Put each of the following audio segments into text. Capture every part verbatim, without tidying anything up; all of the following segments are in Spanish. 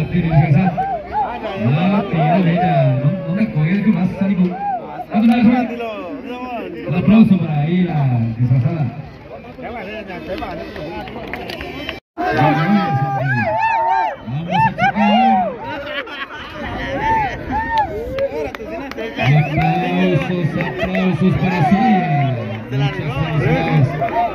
partir de descansar. Ah, tío, mira, no, no me coges que más salido. Un aplauso para ahí la disfrazada. Aplausos, aplausos para Soraya. Muchas felicidades.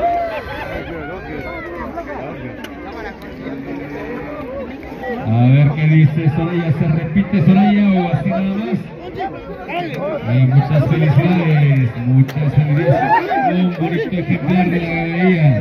A ver qué dice Soraya, ¿se repite Soraya o así nada más? Eh, muchas felicidades, muchas felicidades. Un bonito ejemplar de la ganadería.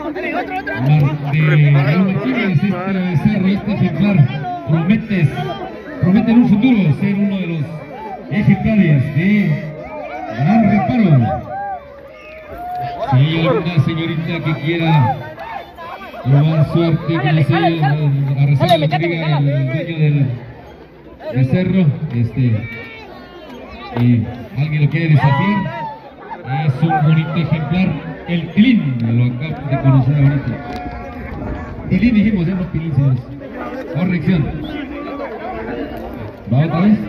De Raúl Martínez, este becerro, este ejemplar. Prometes, promete en un futuro ser uno de los ejemplares de Gran Reparo. Si hay alguna señorita que quiera probar suerte con el sello, a recibir lo que diga el dueño del becerro, este, y alguien lo quiere desafiar, es un bonito ejemplar, el Tilín, lo acabo de conocer ahorita. Tilín dijimos, ya no Tilín, señores. Corrección. ¿Va otra vez?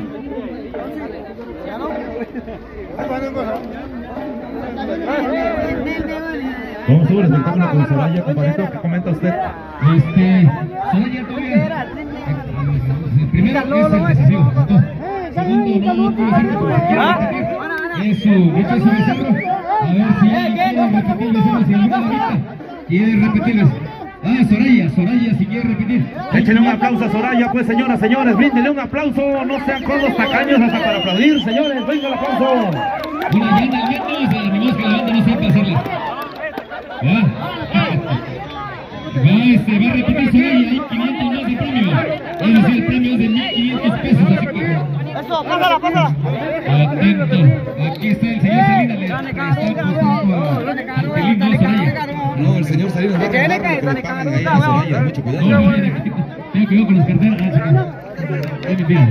¿Cómo estuvo el espectáculo con Soraya, compadrito? ¿Qué comenta usted? Este, Soraya todavía. Primero es el desafío. Segundo, no puede ser que porque quiera repetir. Es su, echa su becerro. A ver si quiere repetir el becerro, si alguna ahorita quiere repetirles. Ah, Soraya, Soraya, si quiere repetir. Échenle un aplauso a Soraya, pues, señoras, señores. Bríndenle un aplauso. No sean codos tacaños hasta para aplaudir, señores. Venga el aplauso. Una llanta al menos, animos que la banda no sepa hacerla. ¿Ya? Va, este, va a repetir Soraya, hay quinientos más de premio. Es decir, el premio es de mil quinientos pesos, así que... Eso, pásala, pásala. Atento, aquí está el señor Salinas, le está apostando al Tilín, no Soraya. No, el señor Salinas va a robar lo que le pagan ahí a Soraya, mucho cuidado. No, mira, tengo cuidado con las carteras. Ah, chica. Es mentira.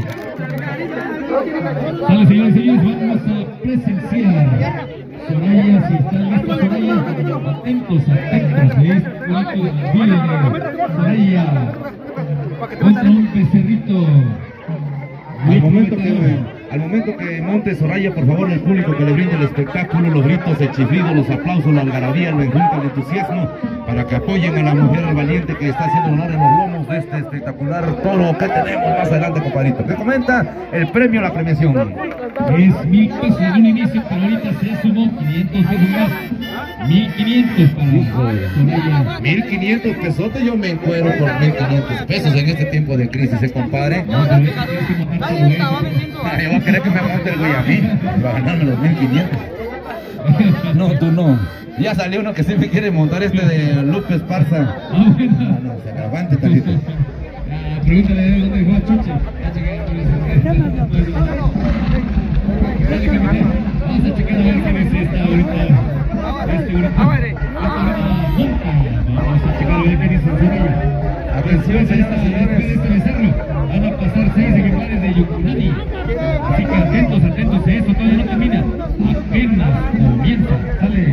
Sale, señores y señores, vamos a presenciar. Soraya, si están listos, Soraya, atentos, atentos, es bonito de las vidas de Soraya contra un becerrito. Al momento que, al momento que monte Soraya, por favor, el público que le brinde el espectáculo, los gritos, el chiflido, los aplausos, la algarabía, el enjunte, el entusiasmo, para que apoyen a la mujer, al valiente que está haciendo honor en los lomos de este espectacular toro que tenemos más adelante, compadrito. ¿Qué comenta? El premio, la premiación. Es mil pesos en un inicio, pero ahorita se sumó quinientos pesos más. Mil quinientos para Soraya. Mil quinientos pesotes, yo me encuero por mil quinientos pesos en este tiempo de crisis, ¿eh, compadre? No, pero tienes que montarte tu güey. Ay, ¿va a querer que me monte el güey a mí? Va a ganarme los mil quinientos. No, tú no. Ya salió uno que sí me quiere montar, este de Lupe Esparza. Ah, bueno. No, no, se aguante tantito. Ah, pregúntale de dónde dejó a Chuche. Ya chequé con eso. Dale, capitán. Vamos a checar a ver quién es esta ahorita. Este ahorita. Esta ahorita monta. Vamos a checar a ver quién es Soraya. Atención, señoras y señores. Este becerro van a pasar seis ejemplares de Yucunani. Así que atentos, atentos, eso todavía no termina. Apenas comienza. Sale.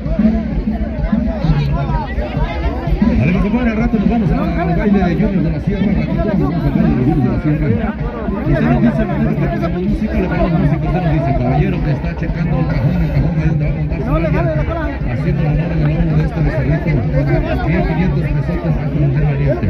Dale, compadre, al rato nos vamos al baile de Junior de la Sierra. Al ratito nos vamos al baile de Junior de la Sierra. Y usted nos dice, mejor que ponemos música, le ponemos música. Usted nos dice, caballero que está checando el cajón, el cajón ahí donde va a montar Soraya, haciendo el honor en el lomo de este becerrito. mil quinientos pesotes a su mujer valiente.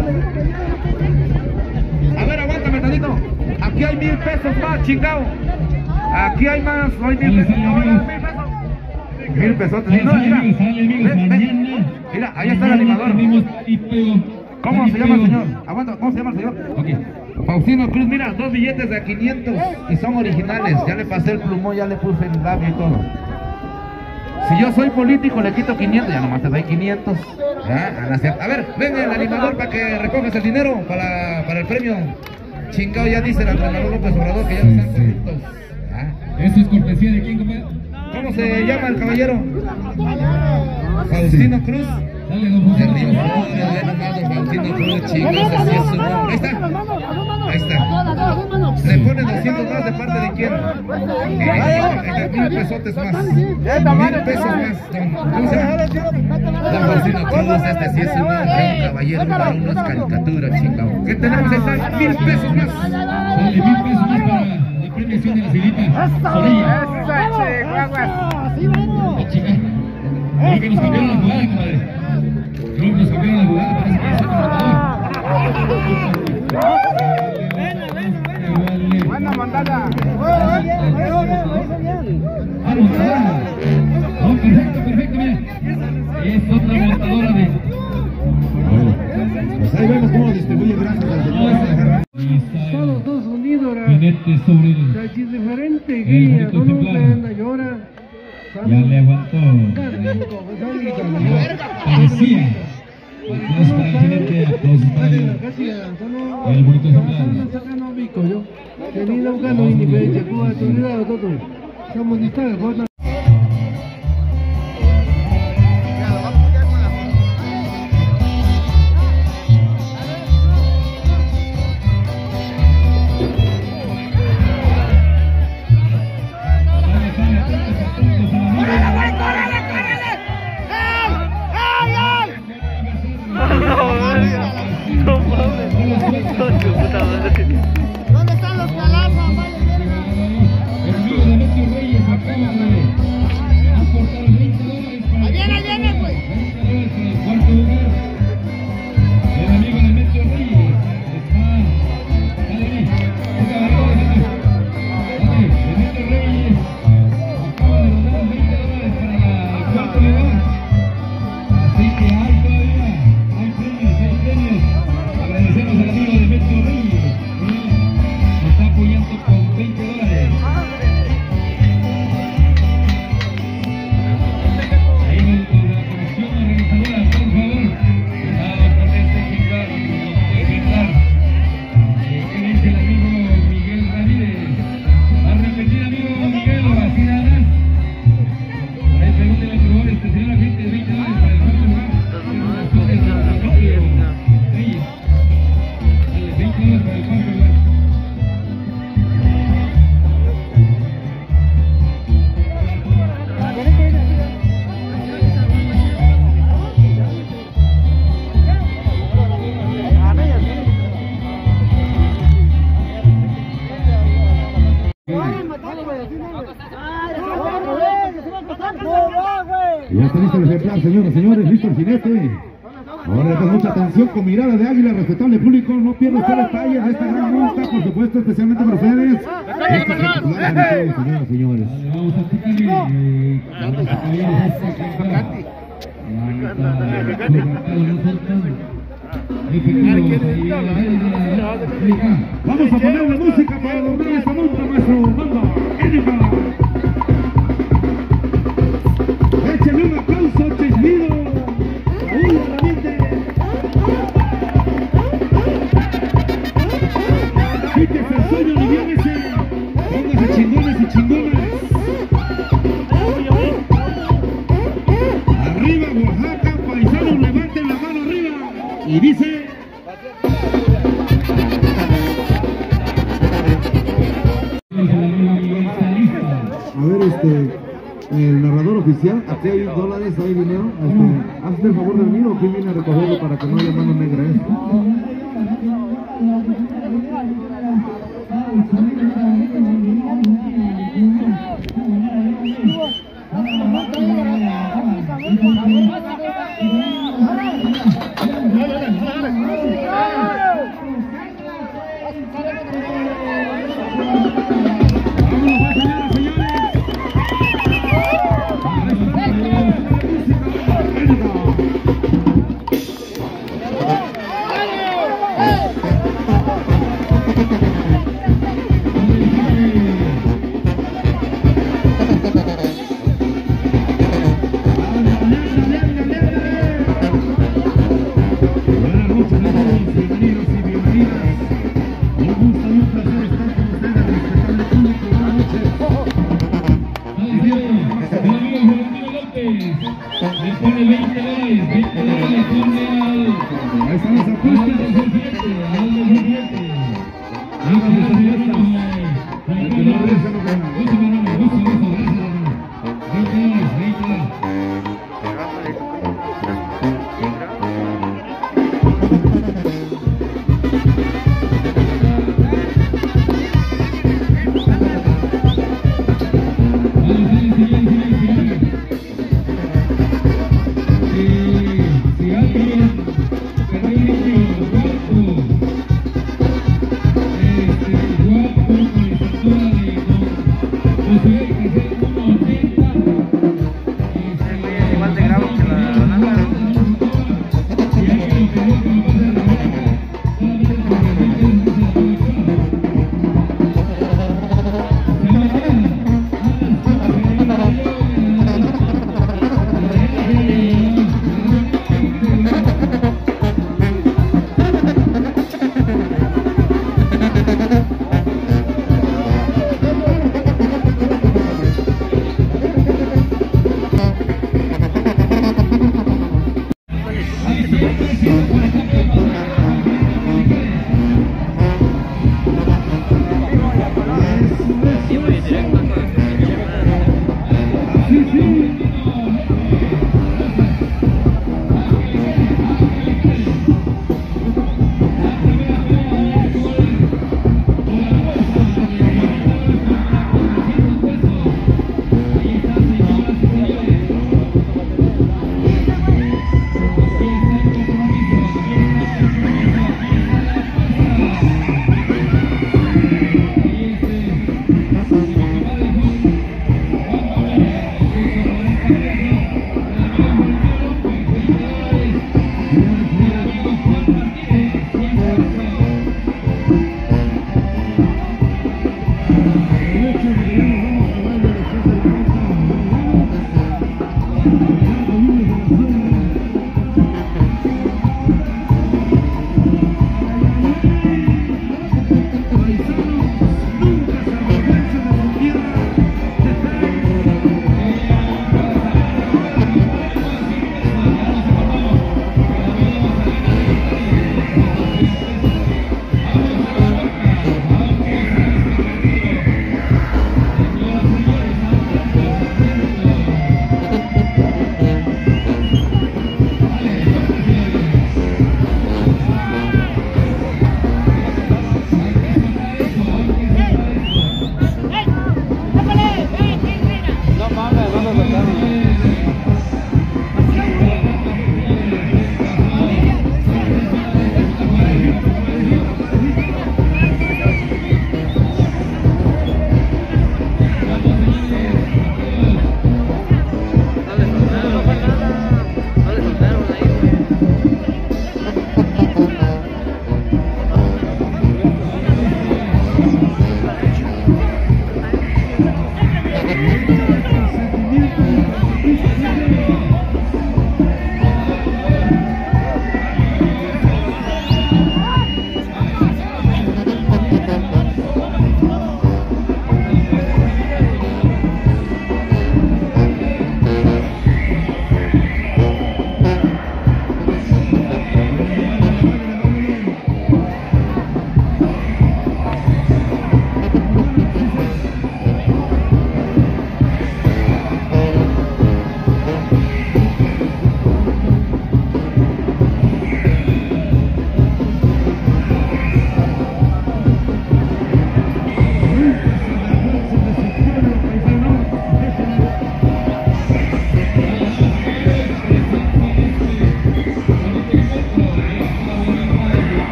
A ver, aguántame tantito. Aquí hay mil pesos más, chingao. Aquí hay más, no hay mil pesos. No, mil pesos. Mil pesos. Sale, No, sale, mira, amigos, sale, amigos, ven, ven. mañana. Mira, ahí está el animador. Tenemos tipeo. ¿Cómo se llama el Tipeo. señor? Aguanta, ¿cómo se llama el señor? Ok. Faustino Cruz, mira, dos billetes de quinientos y son originales. Ya le pasé el plumón, ya le puse el labio y todo. Si yo soy político, le quito quinientos, ya nomás te doy quinientos. Ya, Ana Cierta. A ver, ven el animador para que recojas el dinero para, para el premio. Chingado, ya dice el entrenador López Obrador que ya no sean corruptos. Ya. ¿Eso es cortesía de quién, compadre? ¿Cómo se llama el caballero? Faustino Cruz. Dale, don Se José. ríe, no, ya nomás don Faustino Cruz, chingos, así es su nombre. Ahí está. Ahí está. Le pone doscientos más de parte de quién. Eh, mil pesotes más. Mil pesos más. Don, ¿cómo se llama? Don Faustino Cruz, este sí es un hombre, un caballero, un varón, no es caricatura, chingado. ¿Qué tenemos? Ahí están mil pesos más. Sale mil pesos más para la premiación de la señorita Zorrilla. La chica. Creo que nos cambiaron la jugada, comadre. Creo que nos cambiaron la jugada, parece que es otro matador. Buena mandada. Ah, montadora. No, perfecto, perfecto, mira. Es otra montadora de... Bueno, pues ahí vemos cómo distribuye gracias al señor. Estados dos Unidos, Jinete sobre el... la diferente guía, no nunca llora. Ya le aguantó. Parecía. Aplausos para el jinete, aplausos para el... el bonito ejemplar. ¿Dónde están los calazos? El amigo de Messi Reyes acaba de aportar veinte dólares para Ahí viene, ahí viene, pues. veinte dólares para el cuarto lugar. El amigo de Messi Reyes está... Dale, dale, dale, dale, de Messi Reyes acaba de donar veinte dólares para el cuarto lugar. Así que hay todavía, hay premios, hay premios. Agradecemos al amigo de Messi Reyes. Nos está apoyando con veinte dólares. Ahí con la comisión organizadora, por favor, cuidado con este ejemplar, ejemplar. Eh, ¿Qué dice el amigo Miguel Ramírez? Va a repetir, amigo Miguel, o así nada más. Por ahí pregúntele al probador, este señor agente de veinte dólares para el cuarto lugar. Reyes. Dale, veinte dólares para el cuarto lugar. Ya está listo el ejemplar, señoras y señores, listo el jinete. Ahora le mucha atención con mirada de águila, respetable público, no pierda usted detalles de esta gran monta, por supuesto, especialmente para ustedes. Este es el titular de ustedes, señoras y señores. Vamos a Tecali, eh, vamos a apoyar esta ejemplar. Vamos a poner la música para doblar esta monta, maestro. Manda, Énica. Échale un aplauso, Chismido. Raúl Ramírez. Quítese el sueño, aliviánese. Póngase chingones y chingonas. Arriba, Oaxaca, paisanos, levanten la mano arriba. Y dice... A ver, este, el narrador oficial, aquí hay dólares, hay dinero, este, hazte el favor del mío, ¿quién viene a recogerlo para que no haya mano negra, eh? Ahí está el compromiso.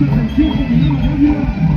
atención con mirada de águila.